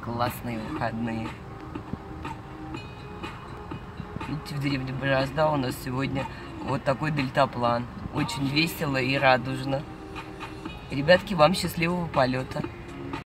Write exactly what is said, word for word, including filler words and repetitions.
классные выходные. Видите, в деревне Борозда у нас сегодня вот такой дельтаплан. Очень весело и радужно. Ребятки, вам счастливого полета.